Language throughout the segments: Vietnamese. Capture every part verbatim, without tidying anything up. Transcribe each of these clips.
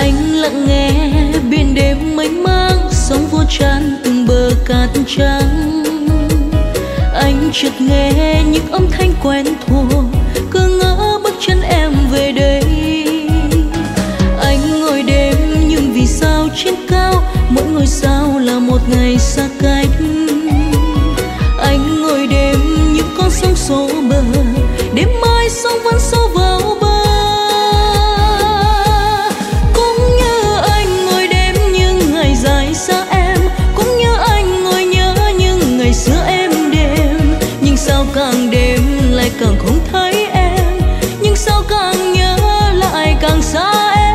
Anh lặng nghe biển đêm mênh mang, sóng vô tràn từng bờ cát trắng. Anh chợt nghe những âm thanh quen thuộc, cứ ngỡ bước chân em về đây. Anh ngồi đêm nhưng vì sao trên cao mỗi ngôi sao là một ngày xa cách. Anh ngồi đêm những con sóng xô bờ, đêm mai sóng vẫn xô vào bờ. Cũng như anh ngồi đêm những ngày dài xa em, cũng như anh ngồi nhớ những ngày xưa em đêm. Nhưng sao càng đêm lại càng không thấy em, nhưng sao càng nhớ lại càng xa em.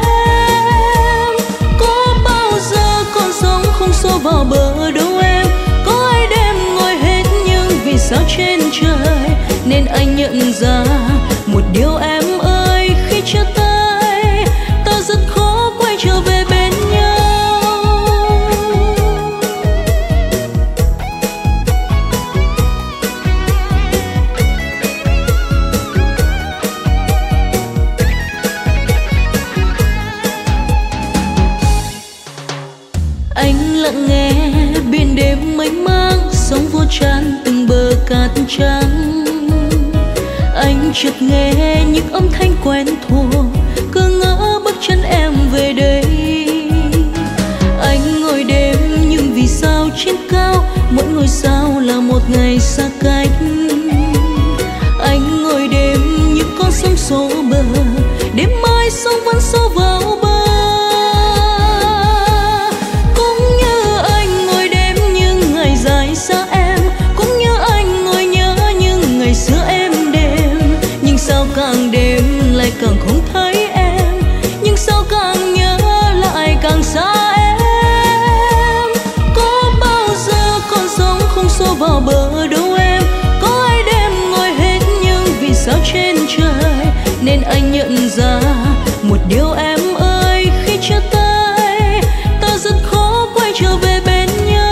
Có bao giờ con sóng không xô vào bờ đâu em, có ai đêm ngồi hết những vì sao trên trời. Nên anh nhận ra một điều em ơi, khi chia tay ta rất khó quay trở về bên nhau. Anh lặng nghe biển đêm mênh mang, sóng vô tràn từng bờ cát trắng. Anh chợt nghe những âm thanh quen thuộc, cứ ngỡ bước chân em về đây. Anh ngồi đêm nhưng vì sao trên cao mỗi ngôi sao là một ngày xa cách. Anh ngồi đêm những con sóng xô bờ, đêm mai sóng vẫn xô vào bờ. Cũng như anh ngồi đêm những ngày dài xa em, cũng như anh ngồi nhớ những ngày xưa em đêm. Nhưng sao càng đêm lại càng không thấy em, nhưng sao càng nhớ lại càng xa em. Có bao giờ con sóng không xô vào bờ đâu em, có ai đêm ngồi hết những vì sao trên trời. Nên anh nhận ra một điều em ơi, khi chia tay ta rất khó quay trở về bên nhau.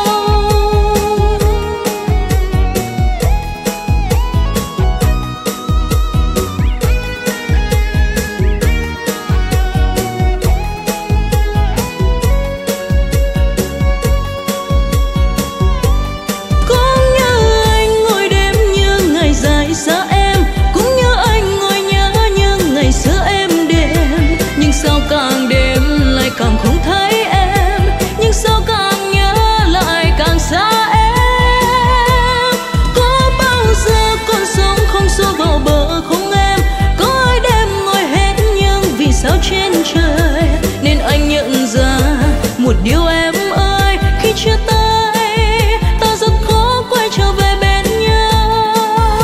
Càng không thấy em, nhưng sao càng nhớ lại càng xa em. Có bao giờ con sóng không xô vào bờ không em, có ai đêm ngồi hết nhưng vì sao trên trời. Nên anh nhận ra một điều em ơi, khi chia tay ta rất khó quay trở về bên nhau.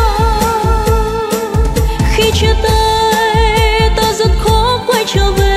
Khi chia tay ta rất khó quay trở về.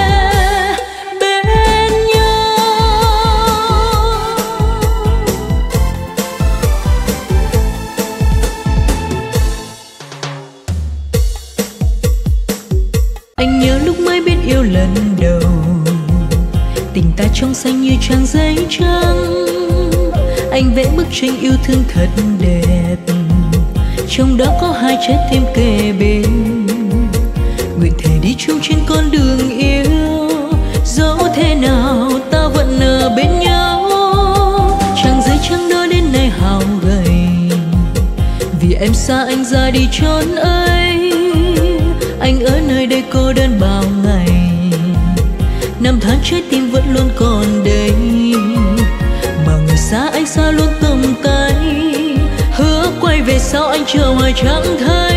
Anh nhớ lúc mới biết yêu lần đầu, tình ta trong xanh như trang giấy trắng. Anh vẽ bức tranh yêu thương thật đẹp, trong đó có hai trái tim kề bên. Nguyện thề đi chung trên con đường yêu, dẫu thế nào ta vẫn ở bên nhau. Trang giấy trắng đó đến nay hao gầy, vì em xa anh ra đi chốn ấy. Anh ở nơi đây cô đơn bao ngày, năm tháng trái tim vẫn luôn còn đây. Mà người xa anh xa luôn tầm tay, hứa quay về sau anh chờ hoài chẳng thấy.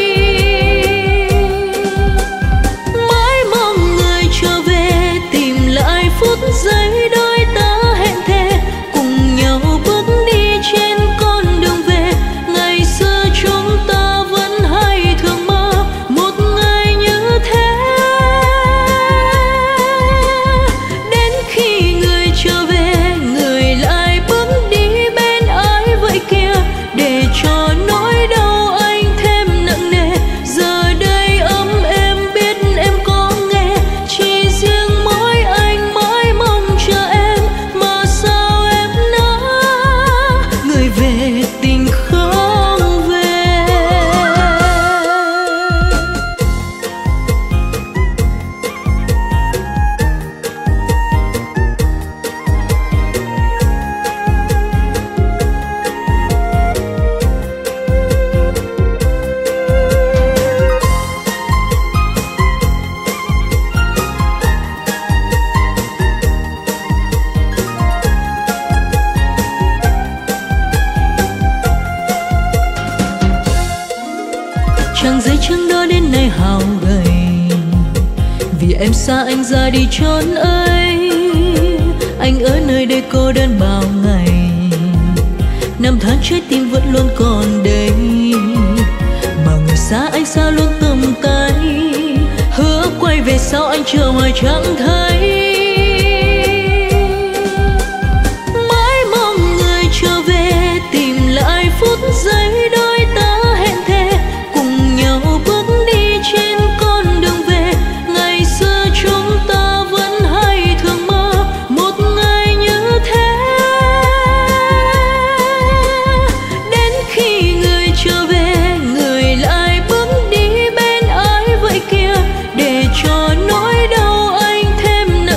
Mãi mong người trở về tìm lại phút giây đôi ta hẹn thề, cùng nhau bước đi trên con đường về. Ngày xưa chúng ta vẫn hay thường mơ một ngày như thế. Đến khi người trở về, người lại bước đi bên ai vậy kia, để cho nỗi đau anh thêm em xa anh ra đi chốn ấy, anh ở nơi đây cô đơn bao ngày, năm tháng trái tim vẫn luôn còn đây, mà người xa anh xa luôn tầm tay, hứa quay về sau anh chờ hoài chẳng thấy. Mãi mong người trở về tìm lại phút giây đôi ta hẹn thề, cùng nhau bước đi trên con đường về. Ngày xưa chúng ta vẫn hay thường mơ một ngày như thế, đến khi người trở về người lại bước đi bên ai vậy kia, để cho nỗi đau anh thêm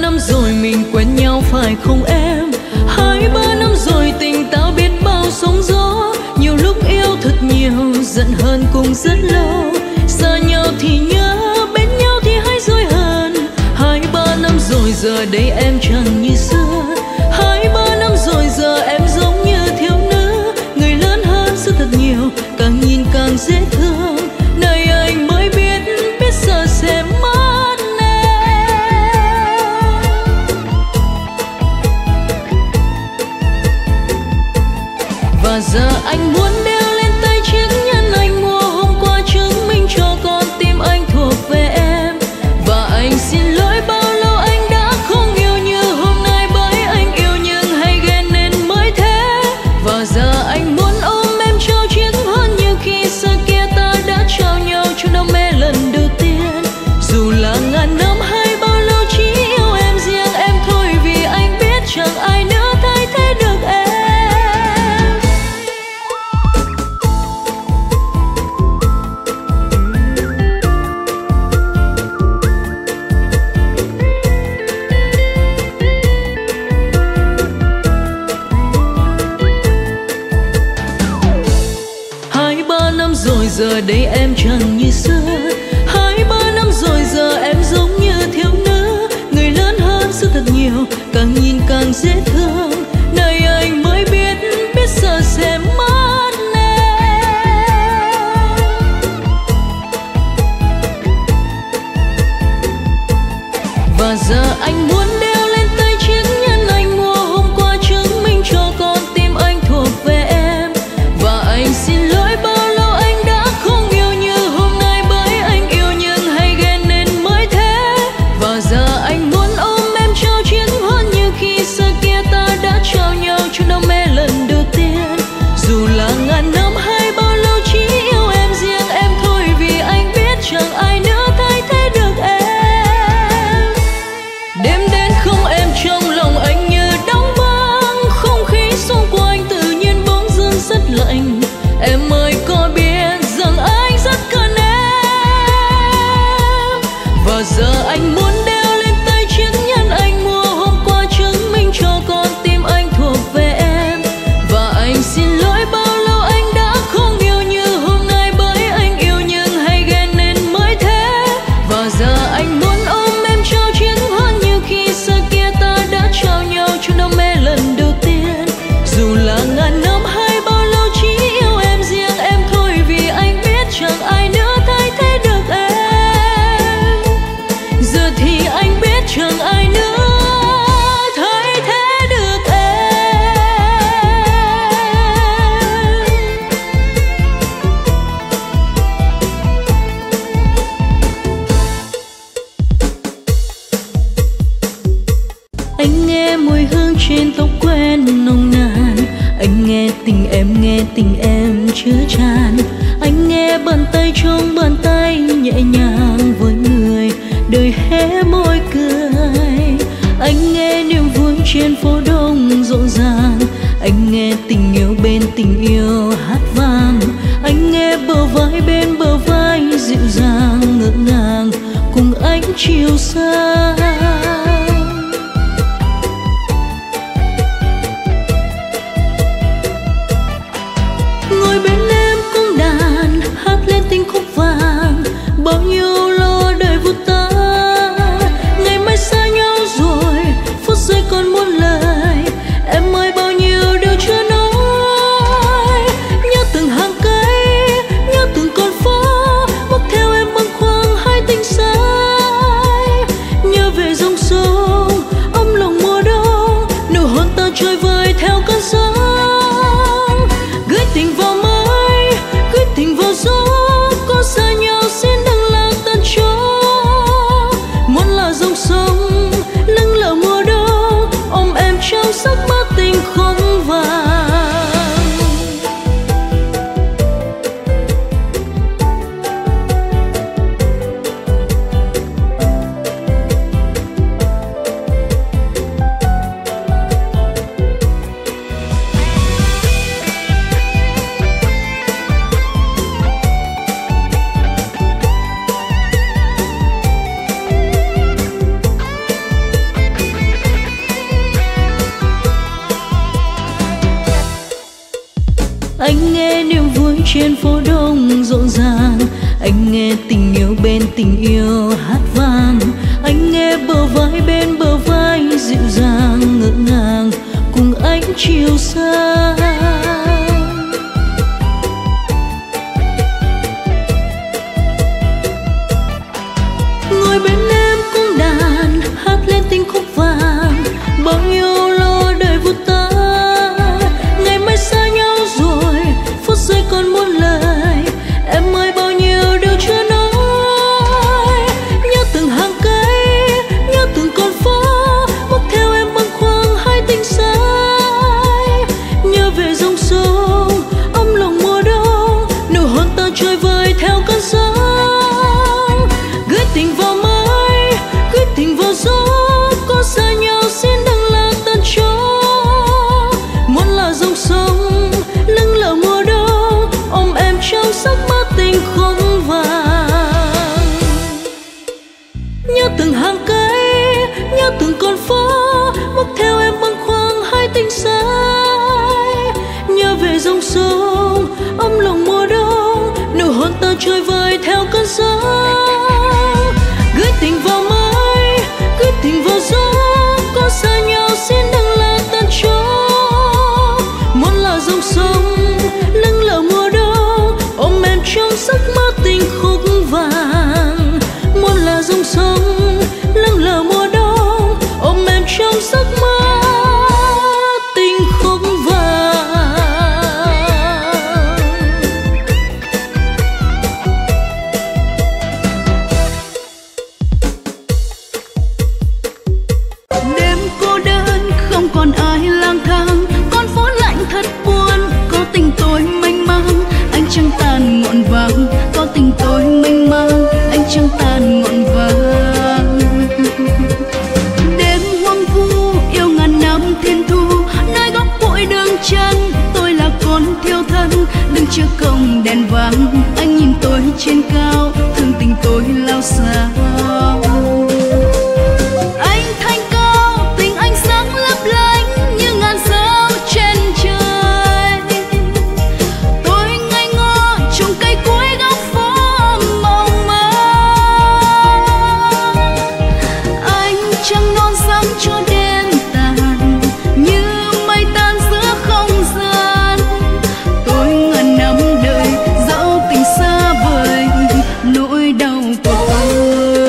năm rồi mình quen nhau phải không em? Hai ba năm rồi tình ta biết bao sóng gió, nhiều lúc yêu thật nhiều, giận hờn cũng rất lâu. Xa nhau thì nhớ, bên nhau thì hay dối hờn. Hai ba năm rồi giờ đây em chẳng như xưa. Hai ba năm rồi giờ em giống như thiếu nữ, người lớn hơn xưa thật nhiều, càng nhìn càng dễ thương. Này anh mới biết, biết giờ sẽ mất em. Và giờ anh muốn đeo lên tay chiếc nhẫn anh mua hôm qua, chứng minh cho con tim anh thuộc về em. Và anh xin lỗi bao lâu anh đã không yêu như hôm nay, bởi anh yêu nhưng hay ghen nên mới thế. Và giờ anh muốn ôm em trao chiếc hôn như khi xưa kia ta đã trao nhau trong đam mê lần đầu tiên. Dù là ngàn năm hay bao lâu chỉ yêu em riêng em thôi, vì anh biết chẳng ai nữa thay thế được em. Hai ba năm rồi giờ đây em chẳng như xưa. Hai ba năm rồi giờ em giống như thiếu nữ, người lớn hơn xưa thật nhiều, càng nhìn càng dễ thương. Này anh mới biết, biết giờ sẽ mất em. Và giờ anh muốn đeo lên tay chiếc nhẫn anh mua hôm qua, chứng minh cho con tim anh thuộc về em. Và anh xin lỗi bao lâu anh đã không yêu như hôm nay, bởi anh yêu nhưng hay ghen nên mới thế. Và giờ anh muốn ôm em trao chiếc hôn như khi xưa kia ta đã trao nhau trong đam mê lần đầu tiên. Dù là ngàn năm hay bao lâu chỉ yêu em riêng em thôi, vì anh biết chẳng ai nữa thay thế được em. Đêm đến không em trong lòng anh như đóng băng, không khí xung quanh tự nhiên bỗng dưng rất lạnh. Em ơi có biết rằng anh rất cần em. Và giờ anh muốn đeo lên tay chiếc nhẫn anh mua hôm qua, chứng minh cho con tim anh thuộc về em. Và anh xin lỗi bao lâu anh đã không yêu như hôm nay, bởi anh yêu nhưng hay ghen nên mới thế. Và giờ anh muốn ôm em trao chiếc hôn như khi xưa kia ta đã trao nhau trong đam mê lần đầu tiên. Dù là ngàn năm hay bao lâu chỉ yêu em riêng em thôi, vì anh biết chẳng ai nữa thay thế được em. Giờ thì anh biết chẳng ai nữa thay thế được em. Anh nghe mùi hương trên tóc quen nồng nàn, anh nghe tình em, nghe tình em chứa tràn. Anh nghe bàn tay trong bàn tay nhẹ nhàng với người đời hé môi cười. Anh nghe niềm vui trên phố đông rộn ràng, anh nghe tình yêu bên tình yêu hát vang. Anh nghe bờ vai bên bờ vai dịu dàng ngỡ ngàng cùng ánh chiều xa. Ngồi bên em cung đàn hát lên tình khúc vàng, bao nhiêu lo đời vụt tan. Ngày mai xa nhau rồi, phút giây còn muôn lời. Em ơi bao nhiêu điều chưa nói, nhớ từng hàng cây, nhớ từng con phố, bước theo em bâng khuâng hai tình say. Nhớ về dòng sông ấm lòng mùa đông, nụ hôn ta trôi vơi theo cơn gió. Gửi tình vào mây, gửi tình vào gió, có xa nhau xin đừng lạc tan chó. Muốn là dòng sông lưng lờ mùa đông, ôm em trong giấc mơ tình không vàng. yêu hát vang. Anh nghe bờ vai bên bờ vai dịu dàng ngỡ ngàng cùng ánh chiều xa. Ngồi bên em cung đàn hát lên tình khúc vàng, bao nhiêu lo đời vụt ta. Ngày mai xa nhau rồi, phút giây còn muôn lời, em ơi bao nhiêu điều chưa nói. Nhớ từng hàng cây, nhớ từng con phố, bước theo em bâng khuâng hai tình sai. Nhớ về dòng sông ấm lòng mùa đông, nụ hôn ta trôi vơi theo cơn gió. Gửi tình vào mây, gửi tình vào gió, có xa nhau xin đừng là tan chó. Muốn là dòng sông lưng lờ mùa đông, ôm em trong giấc mơ tình không vàng. Nhớ từng hàng cây, nhớ từng con phố, bước theo em bâng khuâng hai tình sai. Nhớ về dòng sông ấm lòng mùa đông, nụ hôn ta trôi vơi theo cơn gió. Gửi tình vào mây, gửi tình vào gió, có xa nhau xin đừng là tan chó. Muốn là dòng sông lưng lờ mùa đông, ôm em trong giấc mơ tình khúc vàng. Muốn là dòng sông lưng lờ mùa đông, ôm em trong giấc mơ tình khúc vàng. Đêm cô đơn không còn ai lang thang, con phố lạnh thật buồn, có tình tôi mênh mang. Anh trăng tàn ngọn vàng, có tình tôi mênh mang, anh trăng tàn ngọn vàng. Đêm hoang vu yêu ngàn năm thiên thu, nơi góc bụi đường chân tôi là con thiêu thân. Đứng trước cổng đèn vàng, anh nhìn tôi trên cao, thương tình tôi lao sao. Anh thanh cao, tình anh sáng lấp lánh như ngàn sao trên trời. Tôi ngây ngô trồng cây cuối góc phố mộng mơ. Anh trăng non sáng cho đêm tàn, như mây tan giữa không gian. Tôi ngàn năm đời dẫu tình xa vời, nỗi đau của tôi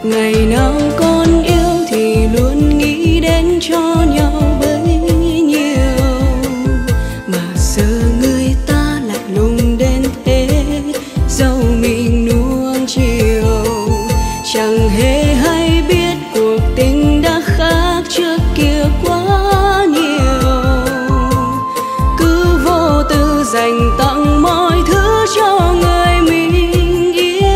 Ngày nào còn yêu thì luôn nghĩ đến cho nhau bấy nhiêu, mà giờ người ta lạnh lùng đến thế, dẫu mình nuông chiều. Chẳng hề hay biết cuộc tình đã khác trước kia quá nhiều, cứ vô tư dành tặng mọi thứ cho người mình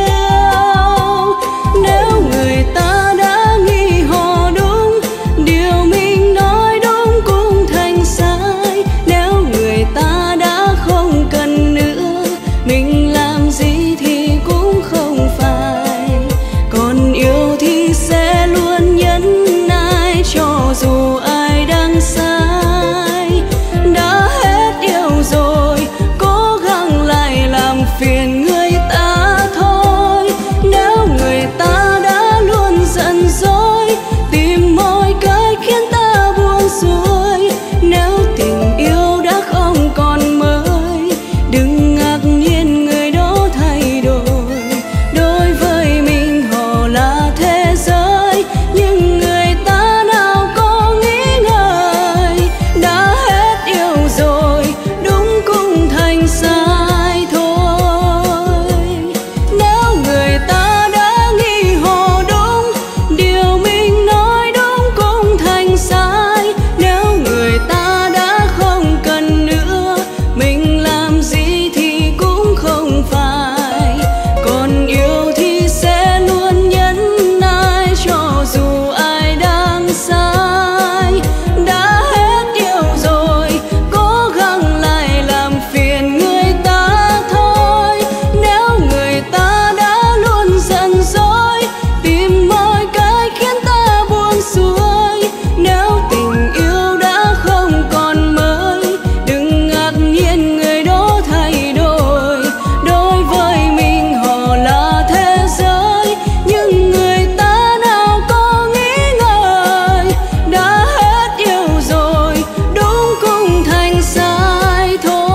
yêu. Nếu người ta đã nghi họ đúng, điều mình nói đúng cũng thành sai. Nếu người ta đã không cần nữa, mình làm gì thì cũng không phải. Còn yêu thì sẽ luôn nhẫn nại cho dù ai đang sai. Đã hết yêu rồi, cố gắng lại làm phiền người ta thôi. Nếu người ta đã luôn giận dỗi, tìm mọi cách khiến ta buông xuôi. Nếu tình yêu đã không còn mới, đừng ngạc nhiên người đó thay đổi. Đối với mình họ là thế giới, nhưng người ta nào có nghĩ ngợi. Đã hết yêu rồi, đúng cũng thành sai thôi. Nếu người ta đã nghi họ đúng, điều mình nói đúng cũng thành sai. Nếu người ta đã không cần nữa, mình làm gì thì cũng không phải. Còn yêu thì sẽ luôn nhẫn nại cho dù ai đang sai. Đã hết yêu rồi, cố gắng lại làm phiền người ta thôi. Nếu người ta đã luôn giận dỗi, tìm mọi cách khiến ta buông xuôi. Nếu tình yêu đã không còn mới, đừng ngạc nhiên người đó thay đổi. Đối với mình họ là thế giới, nhưng người ta nào có nghĩ ngợi. Đã hết yêu rồi, đúng cũng thành sai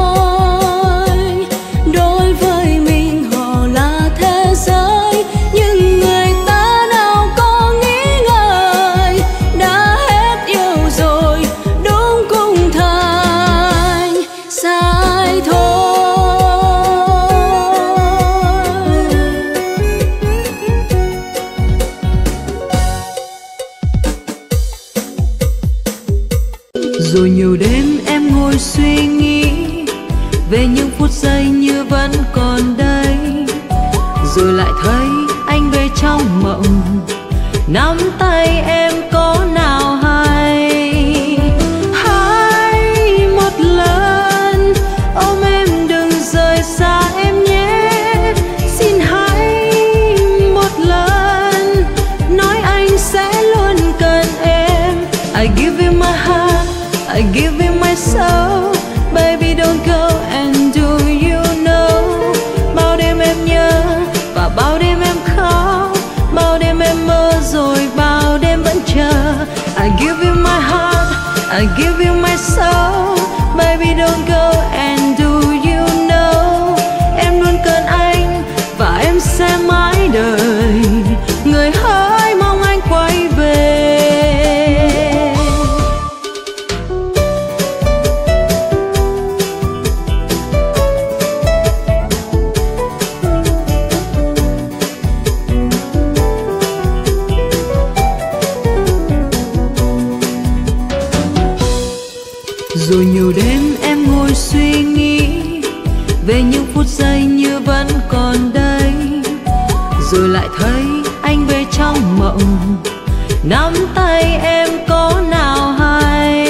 thôi. Đối với mình họ là thế giới, nhưng người ta nào có nghĩ ngợi. Đã hết yêu rồi, đúng cũng thành sai thôi. Rồi nhiều đêm em ngồi suy nghĩ về những phút giây như vẫn còn đây. Rồi lại thấy anh về trong mộng, nắm tay em có nào hay. Hãy một lần ôm em đừng rời xa em nhé. Xin hãy một lần nói anh sẽ luôn cần em. I give you my heart, I give you my soul. Baby don't go and do you know. Bao đêm em nhớ và bao đêm em khóc, bao đêm em mơ rồi bao đêm vẫn chờ. I give you my heart, I give you my soul. Baby don't go and do you know. Em luôn cần anh và em sẽ mãi đợi. Người hỡi mong anh quay về. Rồi nhiều đêm em ngồi suy nghĩ về những phút giây như vẫn còn đây. Rồi lại thấy anh về trong mộng, nắm tay em có nào hay.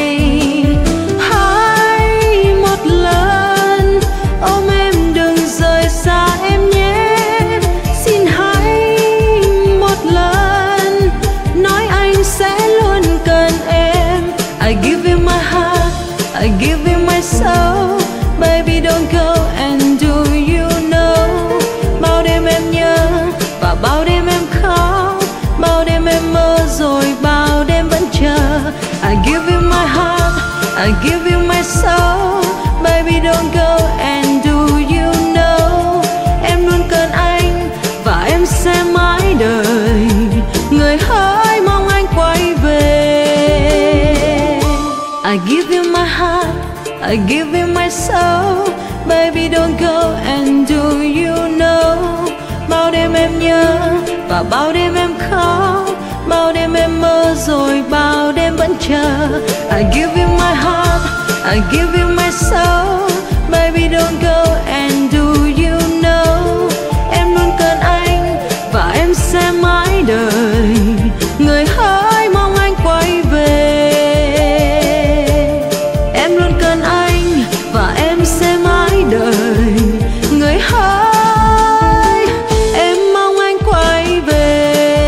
Hãy một lần ôm em đừng rời xa em nhé. Xin hãy một lần nói anh sẽ luôn cần em. I give you my heart, I give you my soul. Baby don't go and do you know. Bao đêm em nhớ và bao đêm em khóc, bao đêm em mơ rồi bao đêm vẫn chờ. I give you my heart, I give you my soul. Baby don't go and do you know. Em luôn cần anh và em sẽ mãi đợi. I give you my soul. Baby don't go, and do you know, bao đêm em nhớ và bao đêm em khóc, bao đêm em mơ rồi bao đêm vẫn chờ. I give you my heart, I give you my soul. Baby don't go, and do you know, em luôn cần anh và em sẽ mãi đợi. Người hỡi mong anh quay về. Em luôn cần anh và em sẽ mãi đợi. Người hỡi em mong anh quay về.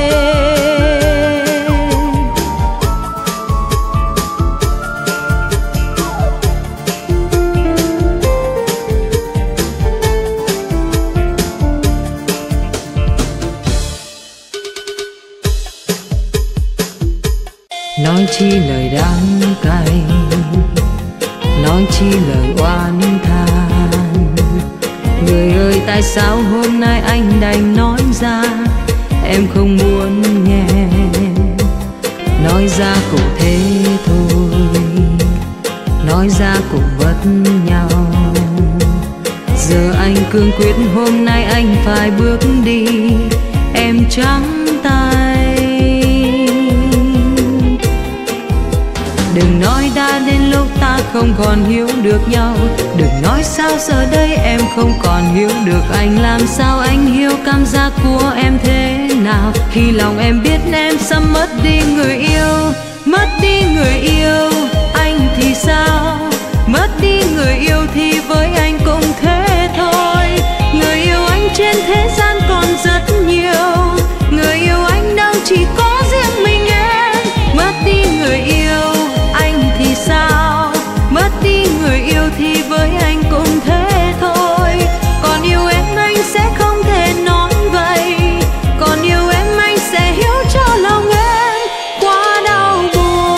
Nói chi lời đắng cay, nói chi lời oán than. Người ơi tại sao hôm nay anh đành nói ra, em không muốn nghe. Nói ra cũng thế thôi, nói ra cũng mất nhau. Giờ anh cương quyết hôm nay anh phải bước đi, em trắng tay. Đừng nói đã đến lúc ta không còn hiểu được nhau. Đừng nói sao giờ đây em không còn hiểu được anh. Làm sao anh hiểu cảm giác của em thế nào, khi lòng em biết em sắp mất đi người yêu. Mất đi người yêu, anh thì sao? Mất đi người yêu thì với anh cũng thế thôi. Người yêu anh trên thế gian còn rất nhiều, người yêu anh đâu chỉ có riêng mình em. Mất đi người yêu, anh thì sao? Mất đi người yêu thì với anh cũng thế thôi. Còn yêu em anh sẽ không thể nói vậy, còn yêu em anh sẽ hiểu cho lòng em quá đau buồn.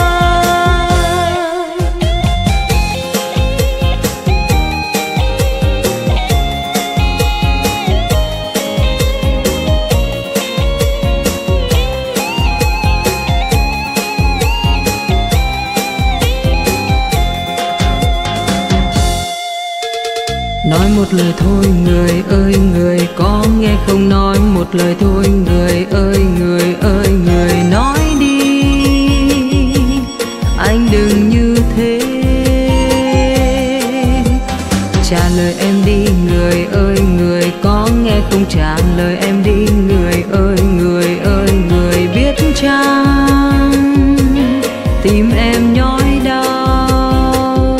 Nói một lời thôi người ơi người có nghe không? Nói một lời thôi người ơi người ơi người nói đi. Anh đừng như thế, trả lời em đi người ơi người có nghe không? Trả lời em đi người ơi người ơi người biết chăng tim em nhói đau.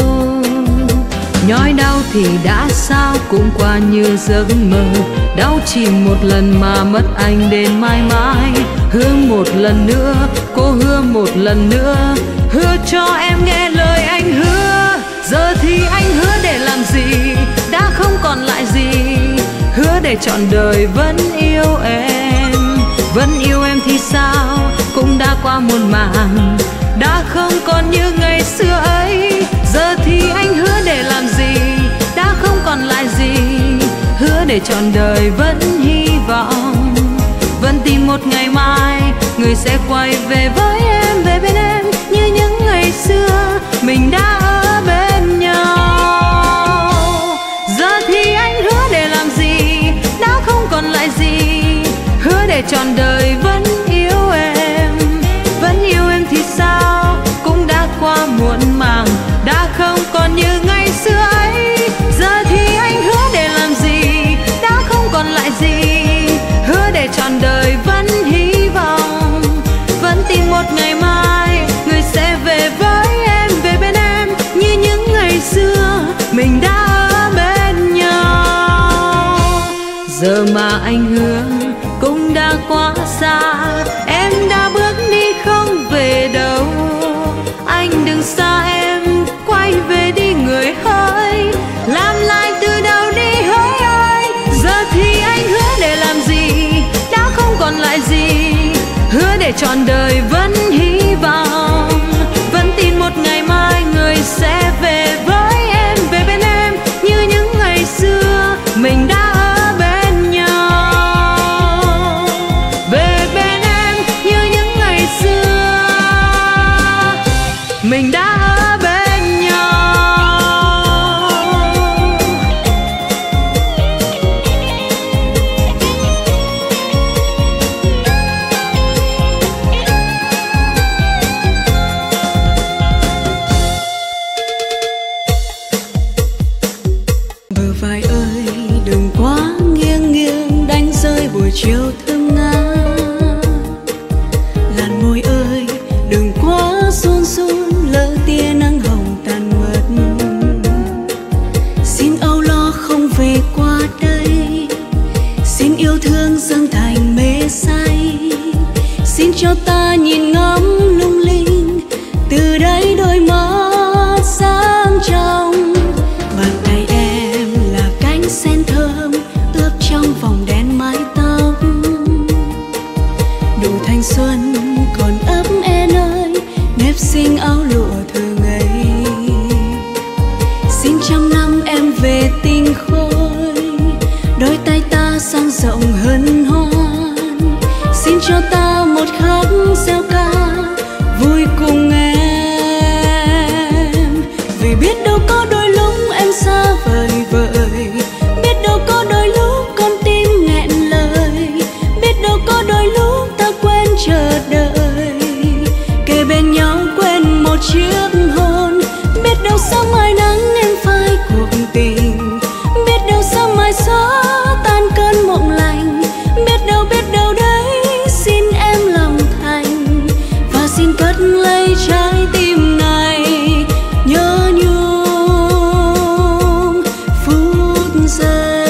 Nhói đau thì đã sao cũng qua như giấc mơ. Đau chỉ một lần mà mất anh đến mãi mãi. Hứa một lần nữa, cô hứa một lần nữa, hứa cho em nghe lời anh hứa. Giờ thì anh hứa để làm gì, đã không còn lại gì. Hứa để trọn đời vẫn yêu em. Vẫn yêu em thì sao, cũng đã qua muôn màng, đã không còn như ngày xưa ấy. Giờ thì anh hứa để làm gì, đã không còn lại gì. Hứa để trọn đời vẫn hy vọng, vẫn tìm một ngày mai người sẽ quay về với em, về bên em như những ngày xưa mình đã ở bên nhau. Giờ thì anh hứa để làm gì, đã không còn lại gì. Hứa để trọn đời vẫn yêu em. Vẫn yêu em thì sao, cũng đã qua muộn màng, đã không còn như ngày xưa ấy. Giờ thì anh hứa để làm gì, đã không còn lại gì. Hứa để trọn đời vẫn hy vọng, vẫn tìm một ngày mai người sẽ về với em, về bên em như những ngày xưa mình đã ở bên nhau. Giờ mà anh hứa cũng đã quá xa, em đã bước đi không về đâu. Anh đừng xa em, quay về đi người hỡi, làm lại từ đầu đi hỡi ơi. Giờ thì anh hứa để làm gì, đã không còn lại gì. Hứa để trọn đời vẫn hy vọng, vẫn tin một ngày mai người sẽ về với em, về bên em như những ngày xưa mình đã ở bên nhau. Về bên em như những ngày xưa mình đã ở bên nhau. chiều thơm ngát. Làn môi ơi đừng quá run run, lỡ tia nắng hồng tàn mất. Xin âu lo không về qua đây, xin yêu thương dâng thành mê say. Xin cho ta nhìn ngắm lung linh, từ đây đôi mắt sáng trong. Bàn tay em là cánh sen thơm ướp trong vòng đen mái tóc. Đủ thanh xuân còn ấp en ơi, nếp xinh áo lụa thường ngày. Xin trăm năm em về tinh khôi, đôi tay ta sang rộng hân hoan. Xin cho ta một khắc gieo ca vui cùng em. Vì biết đâu có đôi lúc em xa vời vợi, biết đâu có đôi lúc con tim nghẹn lời, biết đâu có đôi lúc ta quên chờ đợi, kề bên nhau quên một chiếc hôn. Biết đâu sáng mai nắng em phai cuộc tình, biết đâu sáng mai gió tan cơn mộng lành. Biết đâu biết đâu đấy xin em lòng thành, và xin cất lấy trái tim này nhớ nhung phút giây.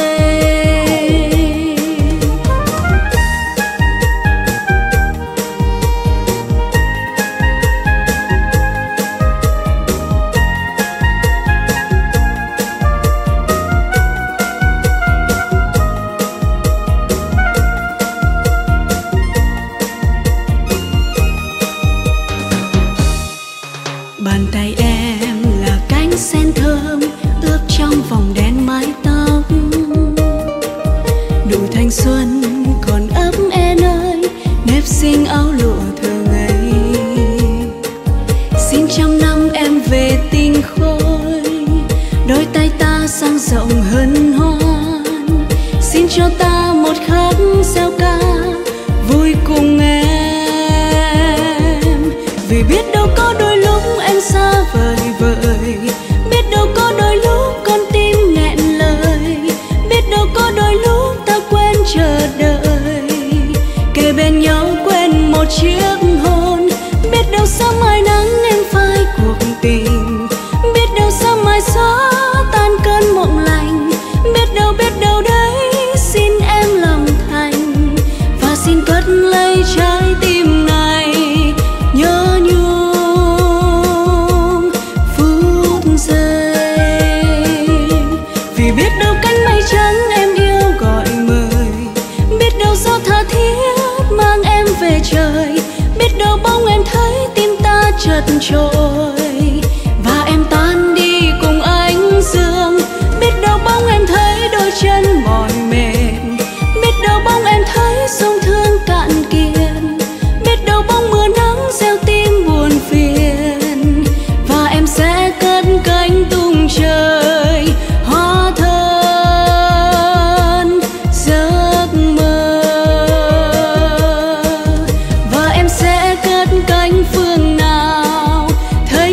Bàn tay em là cánh sen thơm ướp trong vòng đen mái tóc. Đủ thanh xuân còn ấp en ơi, nếp xinh áo lụa thường ngày. Xin trăm năm em về tinh khôi, đôi tay ta sang rộng hân hoan. Xin cho ta một khắc gieo ca vui cùng em. Vì biết đâu có đôi lúc em xa vời vợi, biết đâu có đôi lúc con tim nghẹn lời, biết đâu có đôi lúc ta quên chờ đợi, kề bên nhau quên một chiếc hôn. Biết đâu sáng mai nắng em phai cuộc tình, biết đâu sáng mai gió tan cơn mộng lành. Biết đâu biết đâu đấy xin em lòng thành, và xin cất lấy trái tim này nhớ nhung phút giây. Vì biết đâu cánh mây trắng em yêu gọi mời, biết đâu gió tha thiết mang em về trời, biết đâu bóng em thấy tim ta chợt trôi, và em tan đi cùng ánh dương. Biết đâu bóng em thấy đôi chân mỏi mệt, biết đâu bóng em thấy sông thương cạn kiệt, biết đâu bóng mưa nắng gieo tim buồn phiền, và em sẽ cất cánh tung trời hóa thân giấc mơ. Và em sẽ cất cánh phương nào thấy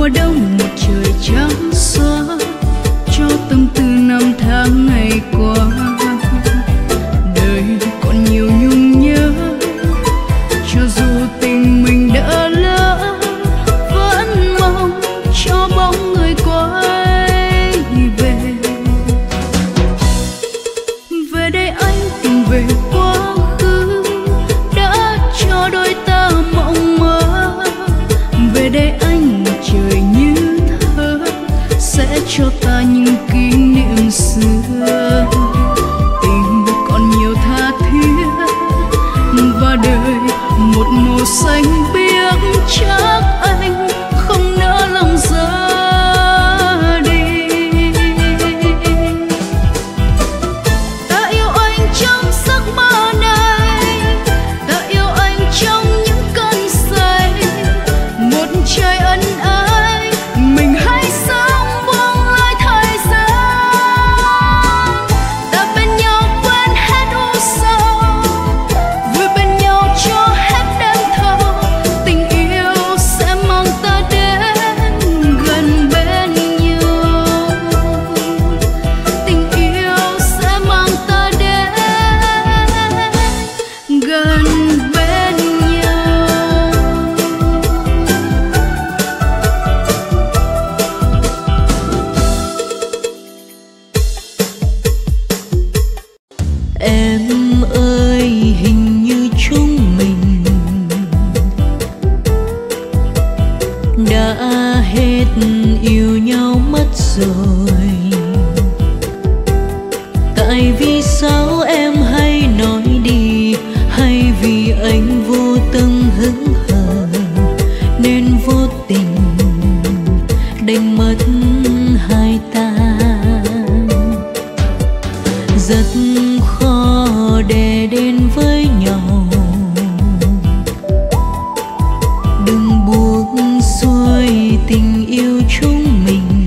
mùa đông một trời trắng xóa cho tâm tư năm tháng ngày qua. Đời còn nhiều nhung nhớ, cho dù tình mình đã lỡ, vẫn mong cho bóng người quay về. Về đây anh tìm về quá khứ đã cho đôi ta mộng mơ. Về đây anh trời như thơ sẽ cho ta những kỷ niệm xưa. Tình còn nhiều tha thiết và đời một màu xanh biếc, chắc anh không nỡ lòng ra đi. Ta yêu anh trong giấc mơ này, ta yêu anh trong những cơn say. Một trời ân ái mình hãy sống buông lơi thời gian. Ta bên nhau quên hết u sầu, vui bên nhau cho hết đêm thâu. Tình yêu sẽ mang ta đến gần bên nhau. Tình yêu sẽ mang ta đến gần bên nhau. Em ơi, hình như chúng mình đã hết yêu nhau mất rồi. Tại vì sao em hay nói đi, hay vì anh vô tâm hững hờ nên vô tình đánh mất hai ta. Rất khó để đến với nhau, đừng buông xuôi tình yêu chúng mình.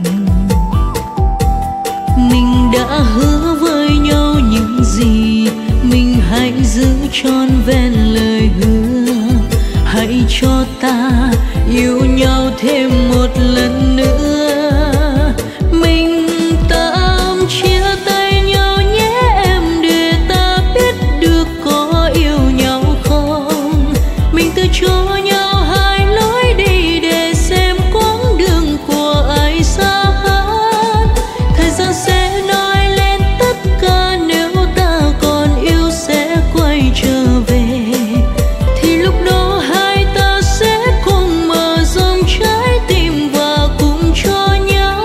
Mình đã hứa với nhau những gì, mình hãy giữ trọn vẹn lời hứa. Hãy cho ta yêu nhau thêm một lần nữa. Mình tạm chia tay nhau nhé em, để ta biết được có yêu nhau không. Mình từ cho nhau hai lối đi để xem quãng đường của ai xa hát. Thời gian sẽ nói lên tất cả, nếu ta còn yêu sẽ quay trở về. Thì lúc đó hai ta sẽ cùng mở rộng trái tim và cùng cho nhau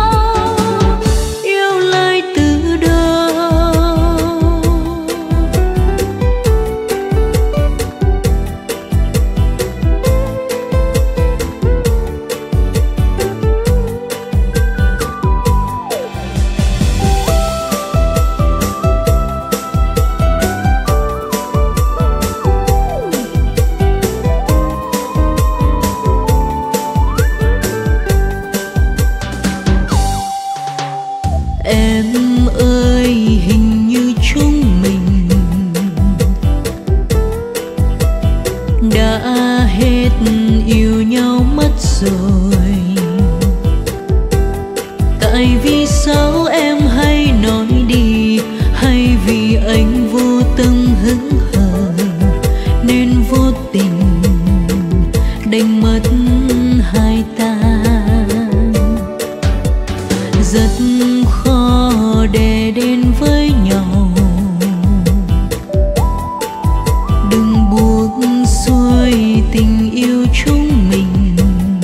yêu lại từ đầu. Em ơi, hình như chúng mình đã hết yêu nhau mất rồi. Tại vì sao em hay nói đi, hay vì anh vô tâm hững hờ nên vô tình đánh mất hai ta. Rất khó để đến với nhau, đừng buông xuôi tình yêu chúng mình.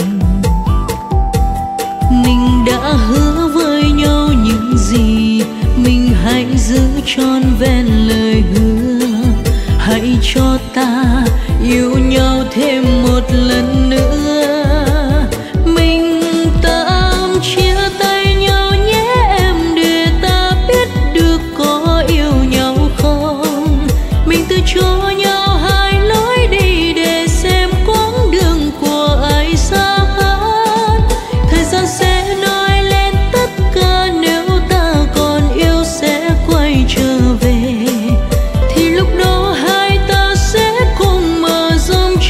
Mình đã hứa với nhau những gì, mình hãy giữ trọn vẹn lời hứa. Hãy cho ta yêu nhau thêm một lần nữa. Mình tạm chia tay nhau nhé em, để ta biết được có yêu nhau không. Mình từ cho nhau hai lối đi để xem quãng đường của ai xa hát. Thời gian sẽ nói lên tất cả, nếu ta còn yêu sẽ quay trở về. Thì lúc đó hai ta sẽ cùng mở rộng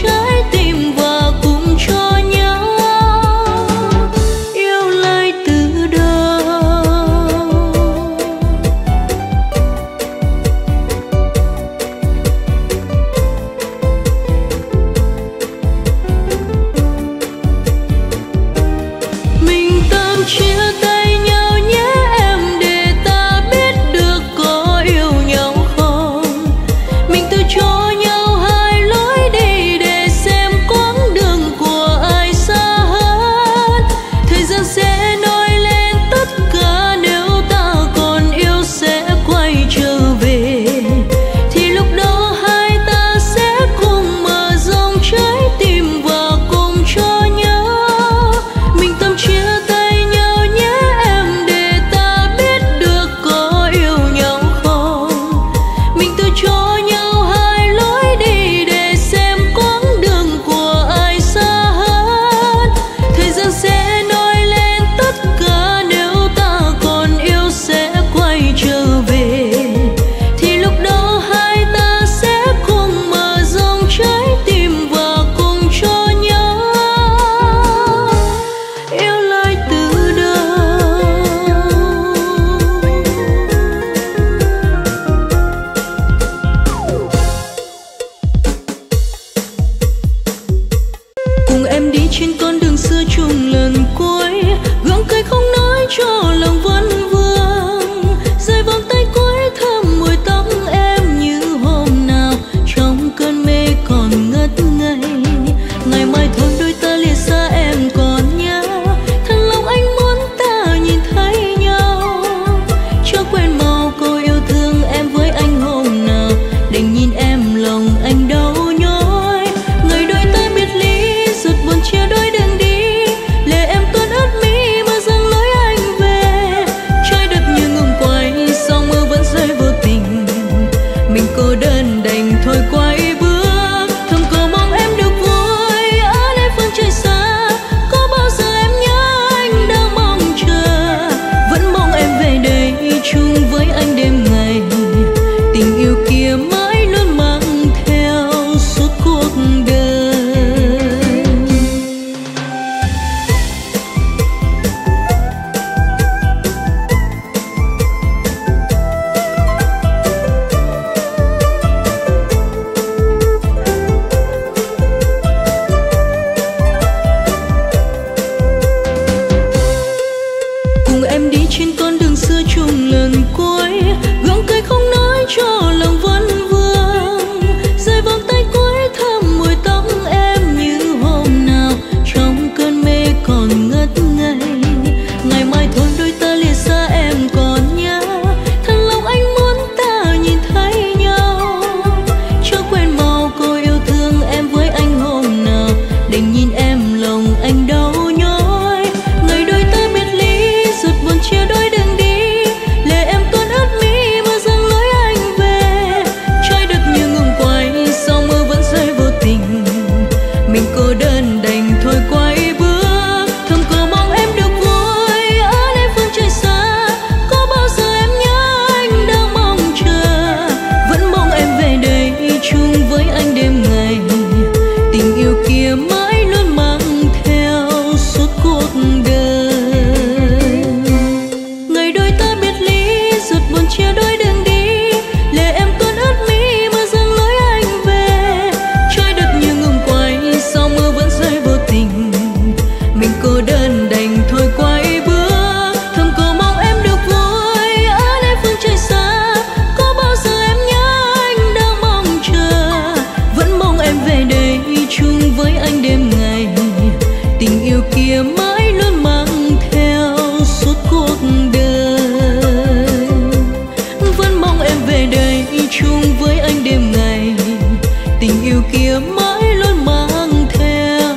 đời. Ngày đôi ta biệt ly ruột buồn chia đôi đường đi, lệ em tuôn ướt mi mưa dâng lối anh về. Trái đất như ngừng quay sau mưa vẫn rơi vô tình, mình cô đơn đành thôi quay bước. Thầm cầu mong em được vui ở nơi phương trời xa, có bao giờ em nhớ anh đang mong chờ. Vẫn mong em về đây chung với anh đêm ngày, tình yêu kia mãi luôn mang theo suốt cuộc đời. Vẫn mong em về đây chung với anh đêm ngày, tình yêu kia mãi luôn mang theo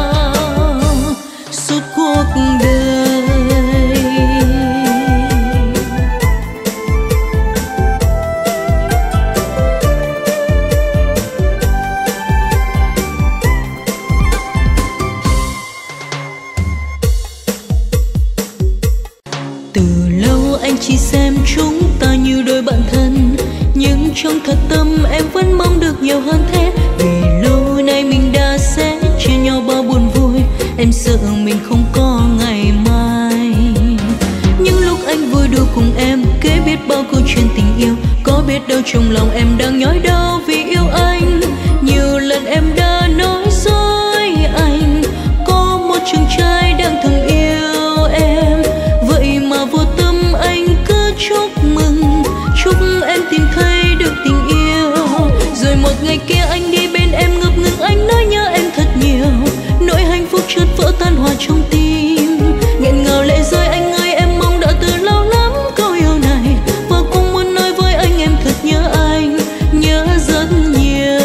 suốt cuộc đời. Từ lâu anh chỉ xem chúng ta như đôi bạn thân, nhưng trong thật tâm em vẫn mong được nhiều hơn thế. Vì lâu nay mình đã sẽ chia nhau bao buồn vui, em sợ mình không có ngày mai. Những lúc anh vui đùa cùng em, kể biết bao câu chuyện tình yêu, có biết đâu trong lòng em đang nhói đau vì yêu anh. Nhiều lần em đã nói dối anh, có một chàng trai đang thầm yêu em. Vậy mà vô tâm anh cứ chúc mừng, chúc em tìm thấy được tình yêu. Rồi một ngày kia anh đi bên em ngập ngừng, anh nói nhớ em thật nhiều. Nỗi hạnh phúc chợt vỡ tan hòa trong tim, nghẹn ngào lệ rơi. Anh ơi em mong đã từ lâu lắm câu yêu này, và cũng muốn nói với anh em thật nhớ anh, nhớ rất nhiều.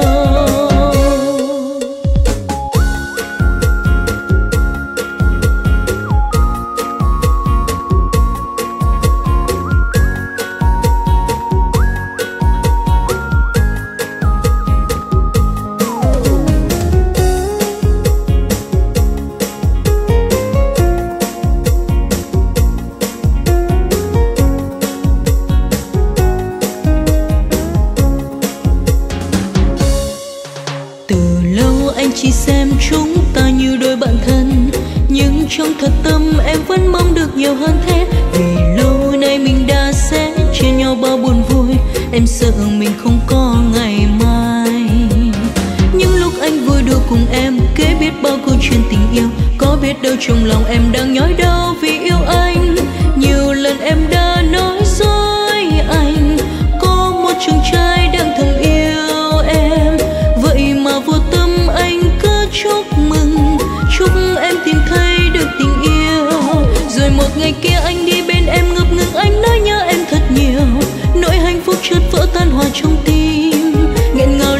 Chỉ xem chúng ta như đôi bạn thân, nhưng trong thật tâm em vẫn mong được nhiều hơn thế. Vì lâu nay mình đã sẽ chia nhau bao buồn vui, em sợ mình không có ngày mai. Những lúc anh vui đùa cùng em, kể biết bao câu chuyện tình yêu, có biết đâu trong lòng em đang nhói đau vì yêu anh. Nhiều lần em đã nói dối anh, có một chàng trai đang thầm yêu em. Vậy mà vô tâm anh cứ chúc mừng, chúc em tìm thấy được tình yêu. Rồi một ngày kia anh đi bên em ngập ngừng, anh nói nhớ em thật nhiều. Nỗi hạnh phúc chợt vỡ tan hòa trong tim, nghẹn ngào